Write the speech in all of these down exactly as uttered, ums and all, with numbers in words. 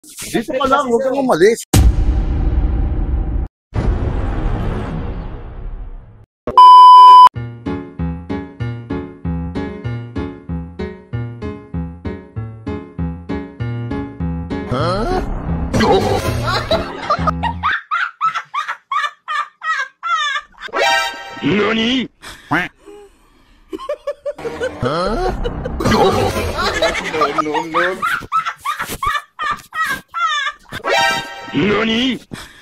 Dito ka lang, huwag kang umalis. Huh? Nani? Huh? No, no, no. Nani?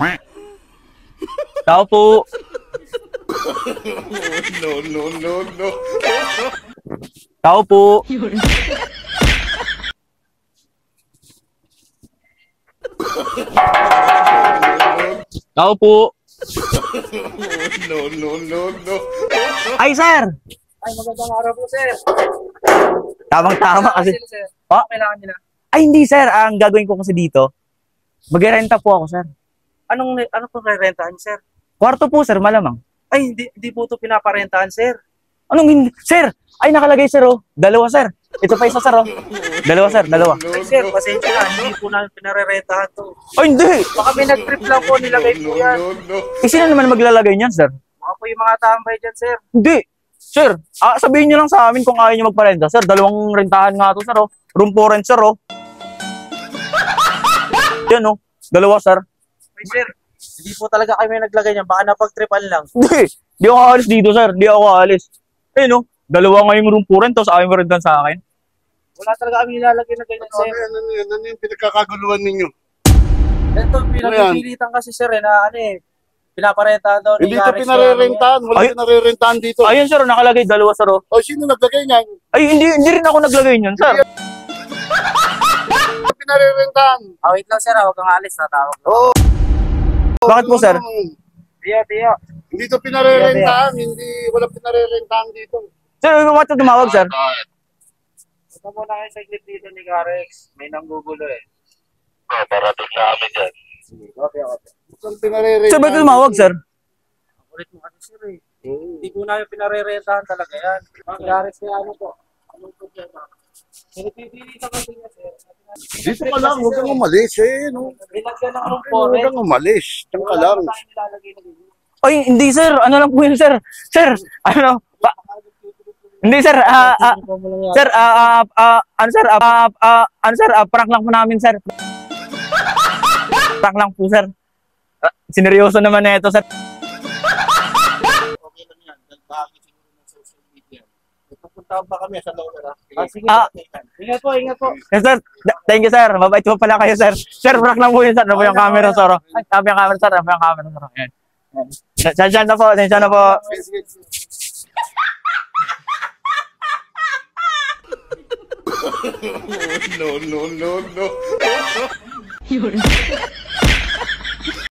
Tao po. No, no, no, no. Tao po. Tao po. No, no, no, no. Ay, sir! Ay, magandang araw po, sir. Tamang-tama kasi. Sir, Oh? kailangan nila. Ay, hindi, sir. Ang gagawin ko kasi dito, mag-renta po ako, sir. Anong, ano po kayo rentahan, sir? Kwarto po, sir, malamang. Ay, hindi, hindi po ito pinaparentahan, sir. Anong hindi? Sir! Ay, nakalagay, sir, oh. Dalawa, sir. Ito pa isa, sir, oh. Dalawa, sir. Dalawa. Ay, sir, pasensya na. Hindi po namin pinarerentahan to. Ay, hindi! Baka may nag-trip lang po, nilagay po yan. No, no. Eh, sino naman maglalagay niyan, sir? Baka po yung mga tambay dyan, sir. Hindi! Sir, ah, sabihin niyo lang sa amin kung ayaw niyo magparenta. Sir, dalawang rentahan nga to, sir, oh. Room for rent, sir, oh. Yan, oh. Dalawa, sir. Ay, sir, hindi po talaga kami naglagay niyan. Baka napag-tripan lang. Hindi! Hindi ako aalis dito, sir. Hindi ako aalis. Eh, no? Dalawa nga yung room for rent, tapos ayaw mo rentan sa akin. Wala talaga kami nilalagay na ganyan, Ano sir. yan, ano yan, ano yung pinagkakaguluhan ninyo? Ito, pinagpipilitan kasi, sir, eh, na ano eh. Pinaparentahan daw ni Hindi ito Garex. pinarerentahan, wala Ay. pinarerentahan dito. Ayun, sir, nakalagay dalawa, sir, oh. O, sino naglagay niyan? Ay, hindi, hindi rin ako naglagay niyan, sir. Pinarerentahan. Ah, wait lang, sir. ah. Huwag kang alis. Natawag lang. Oo. Bakit po, sir? Tiyo, tiyo. Hindi ito pinarerentahan, hindi, wala pinarerentahan dito. Sir, may mga tumawag, sir. Punta muna kayo sa clip dito ni Garex. May nanggugulo eh. Oh, parating na kami dyan. Okay, okay. Saan pinarerentahan? Sir, ba't tumawag, sir? Ulit mo kasi, sir eh. Hindi po namin pinarerentahan talaga yan. Si Garex kaya ano po? Anong problema? Pinipilitan kasi niya, sir. Dito ka lang, huwag kang umalis eh, no? Nilagyan ng room Huwag for rent. kang umalis, diyan ka Wala lang. pa tayong nilalagay na ganyan. Ay, hindi, sir. Ano lang po yun, sir? Sir, ano? Ba hindi, sir. Ah, ah, sir, ah, ah, ah, ano, sir? Ah, ah, ah, ano, sir? Ah, prank lang po namin, sir. Prank lang po, sir. Ah, sineryoso naman na ito, sir. Okay lang yan, dahil siguro ng social media. Pupuntahan pa kami sa lower, ha? Ah, sige. Ah. Ingat po, ingat po. Yes, sir. Th- Thank you, sir. Mabait po pala kayo, sir. Sir, prank lang po yun, sir. Ano po yung camera, sir? Oh. Ay, sabi yung camera, sir. Ano po yung camera, sir? Ayan. Sensya na po, sensya na po. No, no, no, no.